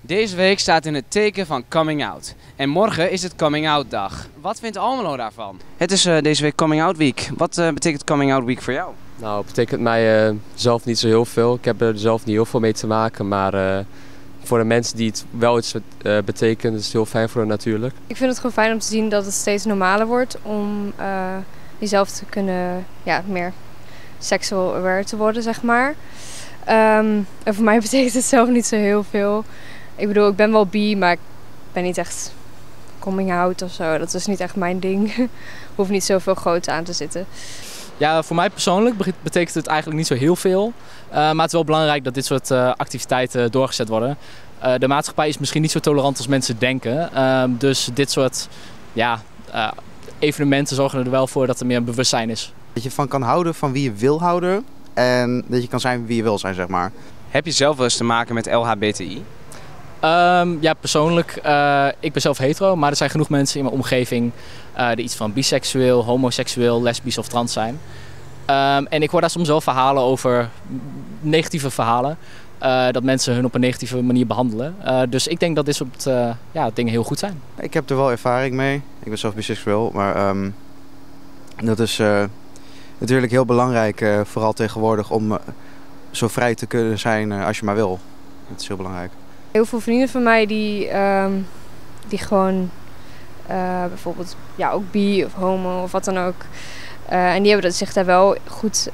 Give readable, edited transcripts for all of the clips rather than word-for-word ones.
Deze week staat in het teken van coming out. En morgen is het coming out dag. Wat vindt Almelo daarvan? Het is deze week coming out week. Wat betekent coming out week voor jou? Nou, het betekent mij zelf niet zo heel veel. Ik heb er zelf niet heel veel mee te maken, maar voor de mensen die het wel iets betekent, is het heel fijn voor hen natuurlijk. Ik vind het gewoon fijn om te zien dat het steeds normaler wordt om jezelf te kunnen, meer sexual aware te worden, zeg maar. En voor mij betekent het zelf niet zo heel veel. Ik bedoel, ik ben wel bi, maar ik ben niet echt coming out of zo. Dat is niet echt mijn ding. Hoeft niet zoveel groots aan te zitten. Ja, voor mij persoonlijk betekent het eigenlijk niet zo heel veel. Maar het is wel belangrijk dat dit soort activiteiten doorgezet worden. De maatschappij is misschien niet zo tolerant als mensen denken. Dus dit soort evenementen zorgen er wel voor dat er meer een bewustzijn is. Dat je van kan houden van wie je wil houden. En dat je kan zijn wie je wil zijn, zeg maar. Heb je zelf wel eens te maken met LHBTI? Ja, persoonlijk. Ik ben zelf hetero, maar er zijn genoeg mensen in mijn omgeving die iets van biseksueel, homoseksueel, lesbisch of trans zijn. En ik hoor daar soms wel verhalen over, negatieve verhalen, dat mensen hun op een negatieve manier behandelen. Dus ik denk dat dit soort dingen heel goed zijn. Ik heb er wel ervaring mee. Ik ben zelf biseksueel, maar dat is natuurlijk heel belangrijk, vooral tegenwoordig, om zo vrij te kunnen zijn als je maar wil. Dat is heel belangrijk. Heel veel vrienden van mij die gewoon bijvoorbeeld ook bi of homo of wat dan ook. En die hebben zich daar wel goed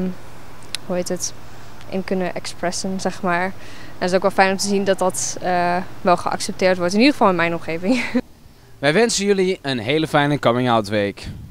in kunnen expressen, zeg maar. En het is ook wel fijn om te zien dat dat wel geaccepteerd wordt. In ieder geval in mijn omgeving. Wij wensen jullie een hele fijne coming out week.